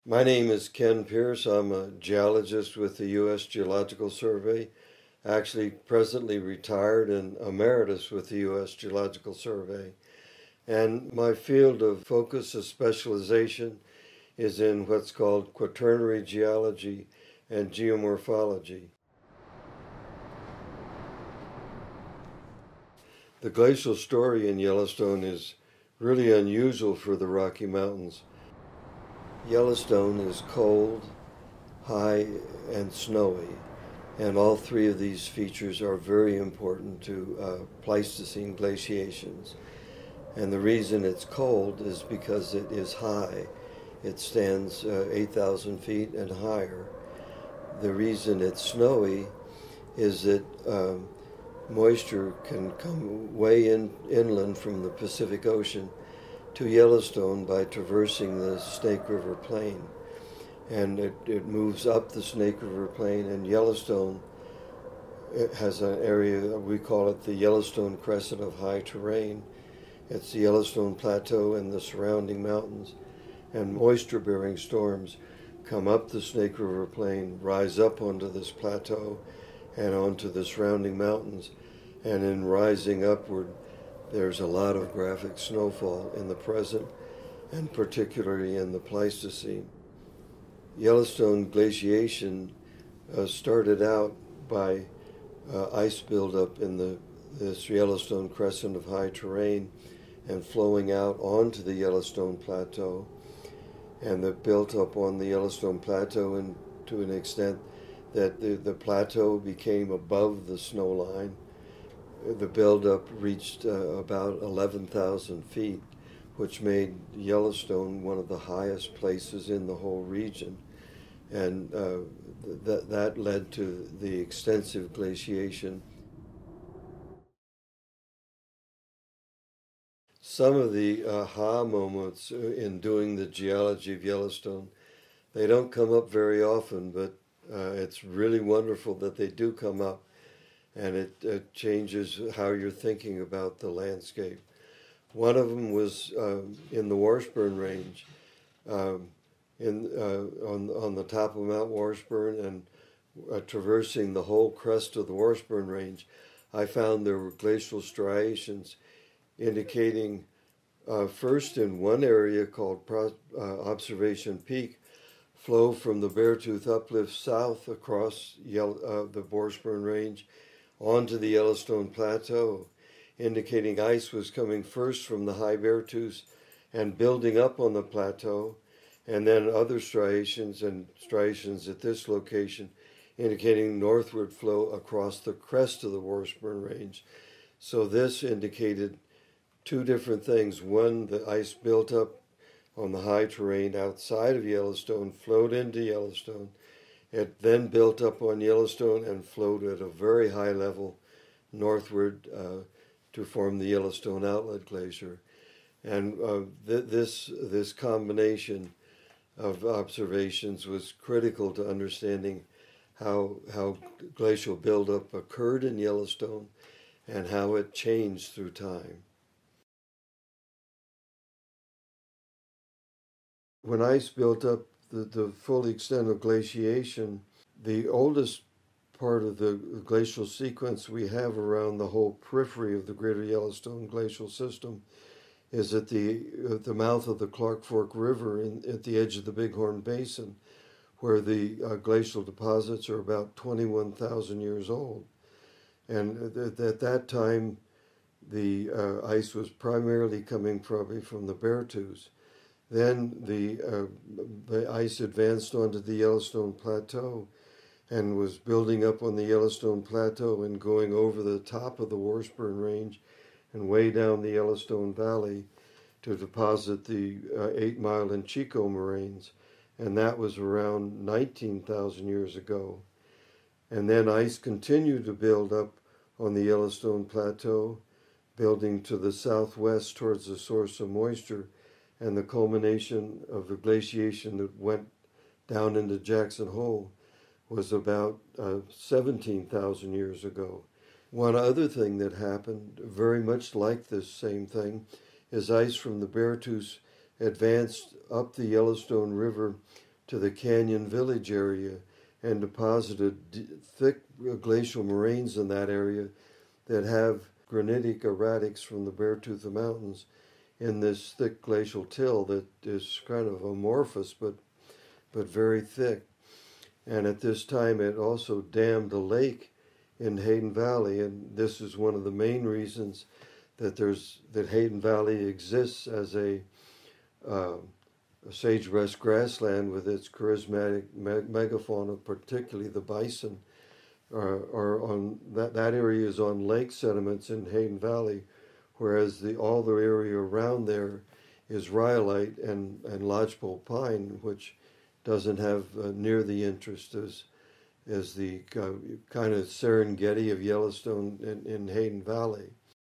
My name is Ken Pierce. I'm a geologist with the U.S. Geological Survey, actually presently retired and emeritus with the U.S. Geological Survey. And my field of focus of specialization is in what's called Quaternary geology and geomorphology. The glacial story in Yellowstone is really unusual for the Rocky Mountains. Yellowstone is cold, high, and snowy, and all three of these features are very important to Pleistocene glaciations. And the reason it's cold is because it is high. It stands 8,000 feet and higher. The reason it's snowy is that moisture can come way inland from the Pacific Ocean to Yellowstone by traversing the Snake River Plain. And it moves up the Snake River Plain, and Yellowstone, it has an area, we call it the Yellowstone Crescent of high terrain. It's the Yellowstone Plateau and the surrounding mountains. And moisture-bearing storms come up the Snake River Plain, rise up onto this plateau and onto the surrounding mountains. And in rising upward, there's a lot of graphic snowfall in the present, and particularly in the Pleistocene. Yellowstone glaciation started out by ice buildup in this Yellowstone Crescent of high terrain and flowing out onto the Yellowstone Plateau. And it built up on the Yellowstone Plateau and to an extent that the plateau became above the snow line. The buildup reached about 11,000 feet, which made Yellowstone one of the highest places in the whole region. And that led to the extensive glaciation. Some of the aha moments in doing the geology of Yellowstone, they don't come up very often, but it's really wonderful that they do come up. And it changes how you're thinking about the landscape. One of them was in the Washburn Range, on the top of Mount Washburn, and traversing the whole crest of the Washburn Range. I found there were glacial striations indicating, first in one area called Observation Peak, flow from the Beartooth Uplift south across the Washburn Range onto the Yellowstone Plateau, indicating ice was coming first from the high Beartooth and building up on the plateau, and then other striations at this location indicating northward flow across the crest of the Washburn Range. So this indicated two different things. One, the ice built up on the high terrain outside of Yellowstone, flowed into Yellowstone. It then built up on Yellowstone and flowed at a very high level northward to form the Yellowstone Outlet Glacier. And this combination of observations was critical to understanding how glacial buildup occurred in Yellowstone and how it changed through time. When ice built up the full extent of glaciation, the oldest part of the glacial sequence we have around the whole periphery of the greater Yellowstone glacial system is at the mouth of the Clark Fork River at the edge of the Bighorn Basin, where the glacial deposits are about 21,000 years old. And at that time, the ice was primarily coming probably from the Beartooth. Then the ice advanced onto the Yellowstone Plateau and was building up on the Yellowstone Plateau and going over the top of the Washburn Range and way down the Yellowstone Valley to deposit the 8 Mile and Chico moraines. And that was around 19,000 years ago. And then ice continued to build up on the Yellowstone Plateau, building to the southwest towards the source of moisture, and the culmination of the glaciation that went down into Jackson Hole was about 17,000 years ago. One other thing that happened, very much like this same thing, is ice from the Beartooth advanced up the Yellowstone River to the Canyon Village area and deposited thick glacial moraines in that area that have granitic erratics from the Beartooth Mountains in this thick glacial till that is kind of amorphous but very thick. And at this time it also dammed a lake in Hayden Valley, and this is one of the main reasons that Hayden Valley exists as a sagebrush grassland with its charismatic megafauna, particularly the bison, are on that area is on lake sediments in Hayden Valley, whereas all the area around there is rhyolite and lodgepole pine, which doesn't have near the interest as the kind of Serengeti of Yellowstone in Hayden Valley.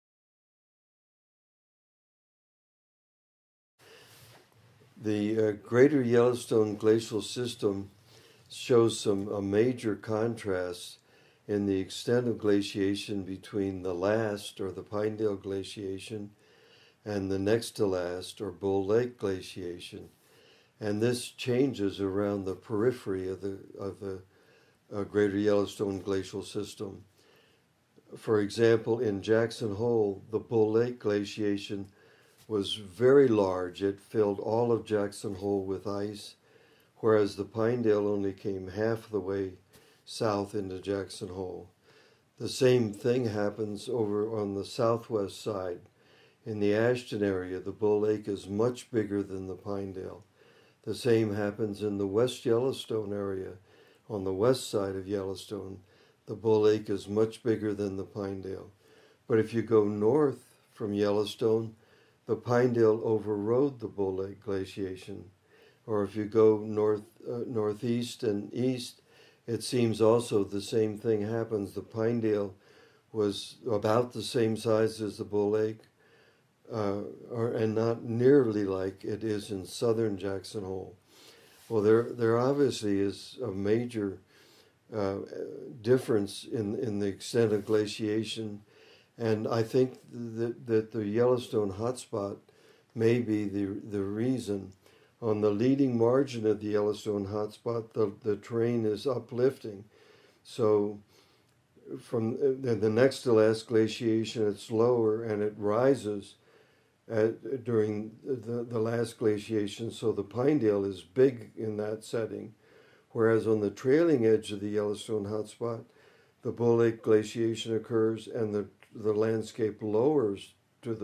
The greater Yellowstone glacial system shows a major contrast in the extent of glaciation between the last, or the Pinedale glaciation, and the next to last, or Bull Lake glaciation. And this changes around the periphery of the greater Yellowstone glacial system. For example, in Jackson Hole, the Bull Lake glaciation was very large. It filled all of Jackson Hole with ice, whereas the Pinedale only came half the way south into Jackson Hole. The same thing happens over on the southwest side. In the Ashton area, the Bull Lake is much bigger than the Pinedale. The same happens in the West Yellowstone area. On the west side of Yellowstone, the Bull Lake is much bigger than the Pinedale. But if you go north from Yellowstone, the Pinedale overrode the Bull Lake glaciation. Or if you go northeast and east, it seems also the same thing happens. The Pinedale was about the same size as the Bull Lake, and not nearly like it is in southern Jackson Hole. Well, there obviously is a major difference in the extent of glaciation, and I think that the Yellowstone Hot Spot may be the reason. On the leading margin of the Yellowstone Hot Spot, the terrain is uplifting. So from the next to last glaciation, it's lower and it rises during the last glaciation. So the Pinedale is big in that setting. Whereas on the trailing edge of the Yellowstone Hot Spot, the Bull Lake glaciation occurs and the landscape lowers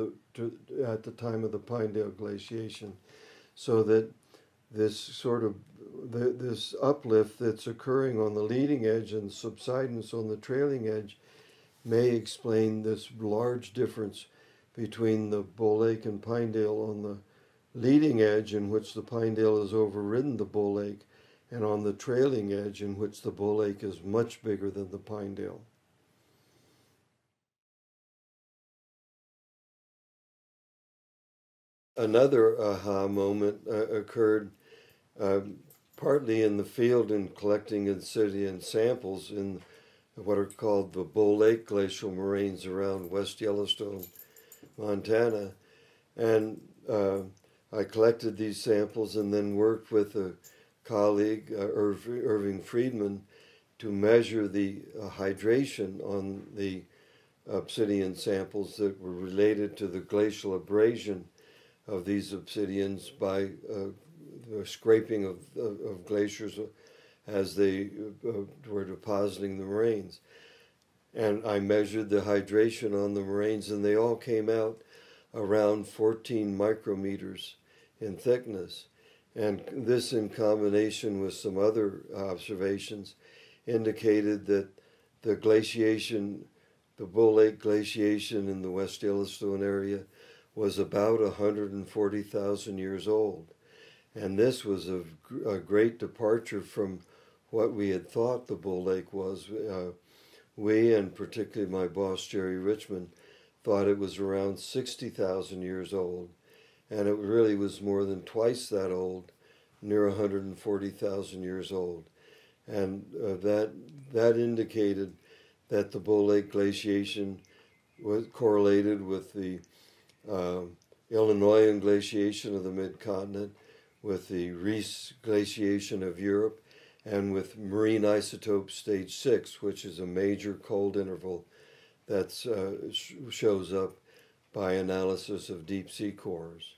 at the time of the Pinedale glaciation. So that this this uplift that's occurring on the leading edge and subsidence on the trailing edge may explain this large difference between the Bull Lake and Pinedale on the leading edge, in which the Pinedale has overridden the Bull Lake, and on the trailing edge, in which the Bull Lake is much bigger than the Pinedale. Another aha moment occurred partly in the field in collecting obsidian samples in what are called the Bull Lake glacial moraines around West Yellowstone, Montana. And I collected these samples and then worked with a colleague, Irving Friedman, to measure the hydration on the obsidian samples that were related to the glacial abrasion of these obsidians by the scraping of glaciers as they were depositing the moraines. And I measured the hydration on the moraines, and they all came out around 14 micrometers in thickness. And this, in combination with some other observations, indicated that the glaciation, the Bull Lake glaciation in the West Yellowstone area, was about 140,000 years old. And this was a great departure from what we had thought the Bull Lake was. We, and particularly my boss, Jerry Richmond, thought it was around 60,000 years old. And it really was more than twice that old, near 140,000 years old. And that indicated that the Bull Lake glaciation was correlated with the Illinoisan glaciation of the mid-continent, with the Reese glaciation of Europe, and with marine isotope stage 6, which is a major cold interval that shows up by analysis of deep sea cores.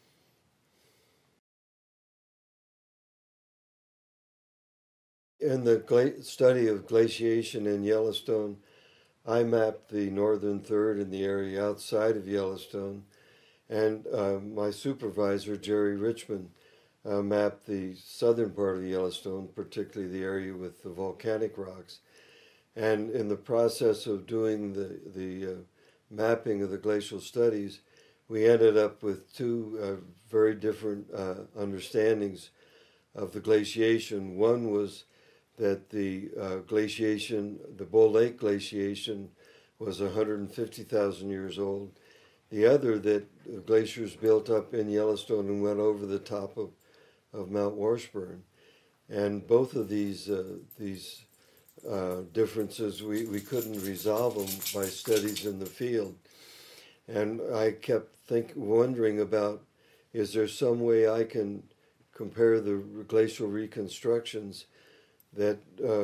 In the study of glaciation in Yellowstone, I mapped the northern third in the area outside of Yellowstone, and my supervisor, Jerry Richmond, mapped the southern part of Yellowstone, particularly the area with the volcanic rocks. And in the process of doing the mapping of the glacial studies, we ended up with two very different understandings of the glaciation. One was that the glaciation, the Bull Lake glaciation, was 150,000 years old. The other, that glaciers built up in Yellowstone and went over the top of Mount Washburn. And both of these differences, we couldn't resolve them by studies in the field. And I kept wondering about, is there some way I can compare the glacial reconstructions that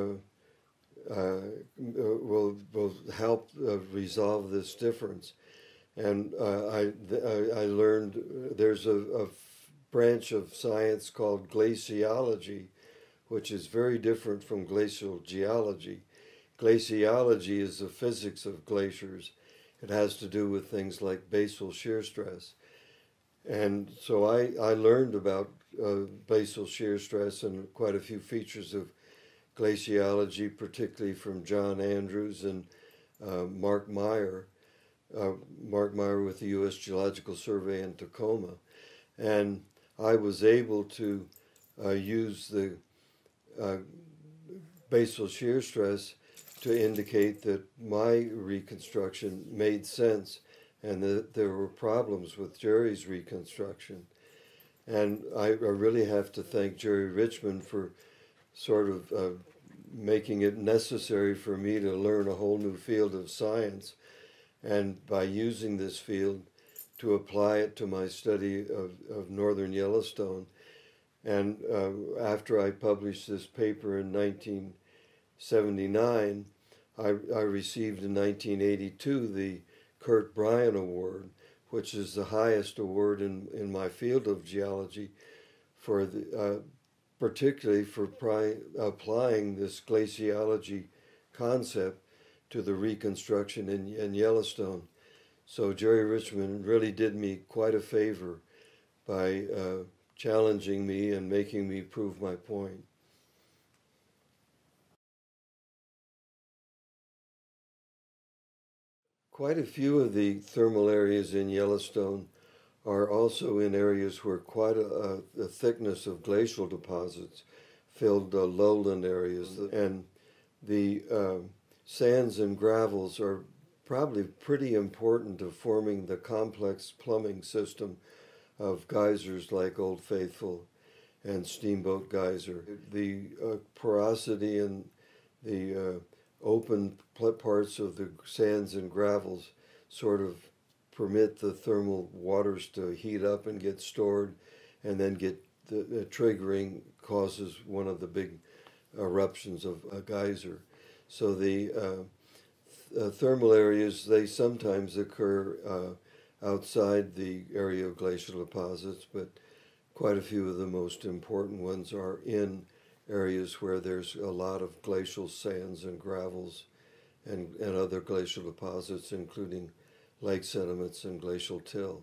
will help resolve this difference? And I learned there's a branch of science called glaciology, which is very different from glacial geology. Glaciology is the physics of glaciers. It has to do with things like basal shear stress. And so I learned about basal shear stress and quite a few features of glaciology, particularly from John Andrews and Mark Meyer with the U.S. Geological Survey in Tacoma. And I was able to use the basal shear stress to indicate that my reconstruction made sense and that there were problems with Jerry's reconstruction. And I really have to thank Jerry Richmond for sort of making it necessary for me to learn a whole new field of science, and by using this field to apply it to my study of northern Yellowstone. And after I published this paper in 1979, I received in 1982 the Kirk Bryan Award, which is the highest award in my field of geology, for particularly for applying this glaciology concept to the reconstruction in Yellowstone. So Jerry Richmond really did me quite a favor by challenging me and making me prove my point. Quite a few of the thermal areas in Yellowstone are also in areas where quite a thickness of glacial deposits filled lowland areas. And the sands and gravels are probably pretty important to forming the complex plumbing system of geysers like Old Faithful and Steamboat Geyser. The porosity and the open parts of the sands and gravels sort of permit the thermal waters to heat up and get stored, and then get the triggering causes one of the big eruptions of a geyser. So the thermal areas, they sometimes occur outside the area of glacial deposits, but quite a few of the most important ones are in areas where there's a lot of glacial sands and gravels and other glacial deposits, including lake sediments and glacial till.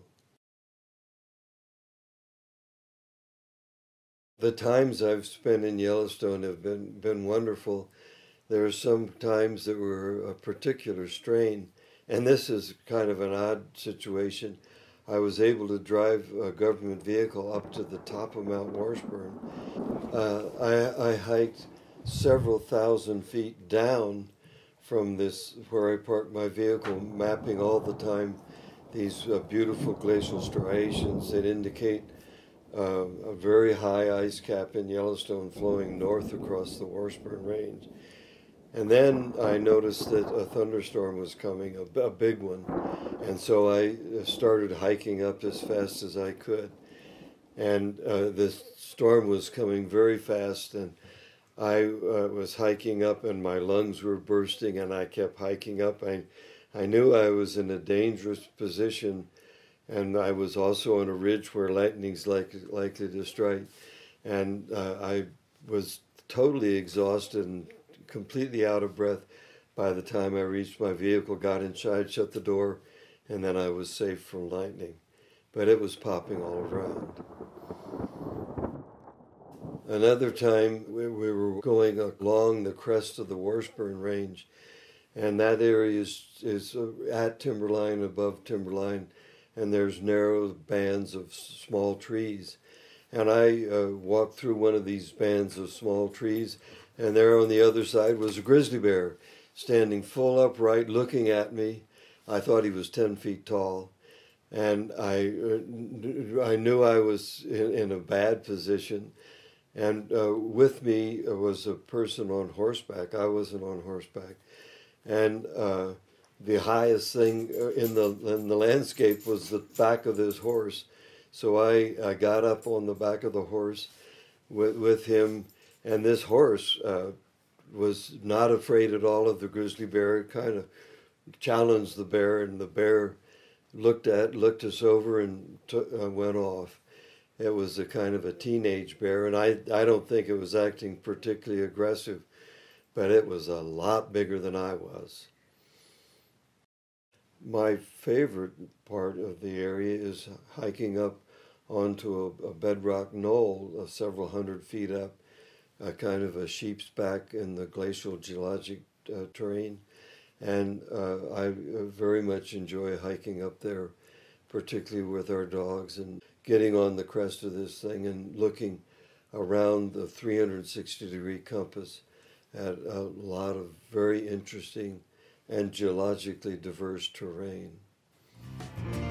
The times I've spent in Yellowstone have been wonderful. There are some times that were a particular strain, and this is kind of an odd situation. I was able to drive a government vehicle up to the top of Mount Washburn. I hiked several thousand feet down from this, where I parked my vehicle, mapping all the time these beautiful glacial striations that indicate a very high ice cap in Yellowstone flowing north across the Washburn Range. And then I noticed that a thunderstorm was coming, a big one, and so I started hiking up as fast as I could. and the storm was coming very fast, and I was hiking up, and my lungs were bursting, and I kept hiking up. I knew I was in a dangerous position, and I was also on a ridge where lightning's likely to strike, and I was totally exhausted and completely out of breath by the time I reached my vehicle, got inside, shut the door, and then I was safe from lightning. But it was popping all around. Another time we were going along the crest of the Washburn Range, and that area is at timberline, above timberline, and there's narrow bands of small trees. And I walked through one of these bands of small trees, and there on the other side was a grizzly bear standing full upright looking at me. I thought he was 10 feet tall, and I knew I was in a bad position. And with me was a person on horseback. I wasn't on horseback. And the highest thing in the landscape was the back of this horse. So I got up on the back of the horse with him, and this horse was not afraid at all of the grizzly bear. It kind of challenged the bear, and the bear looked us over and went off. It was a kind of a teenage bear, and I don't think it was acting particularly aggressive, but it was a lot bigger than I was. My favorite part of the area is hiking up onto a bedrock knoll several hundred feet up, kind of a sheep's back in the glacial geologic terrain. And I very much enjoy hiking up there, particularly with our dogs, and getting on the crest of this thing and looking around the 360-degree compass at a lot of very interesting and geologically diverse terrain.